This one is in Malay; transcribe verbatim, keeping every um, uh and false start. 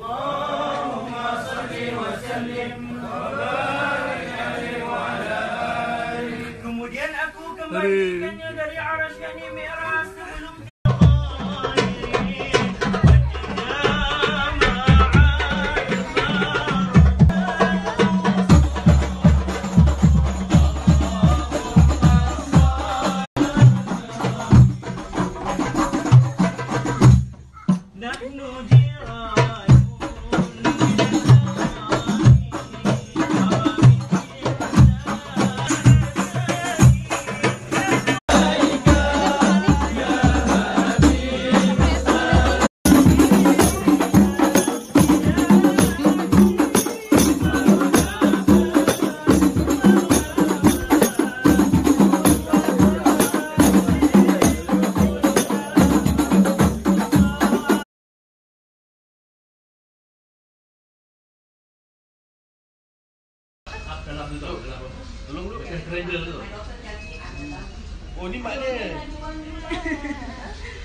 Allahumma salli wa sallim wa barik alaihi wa ala alihi. Kemudian aku kembalikannya dari arasy yakni Mi'raj sebelum tolong dulu, oh ni maknya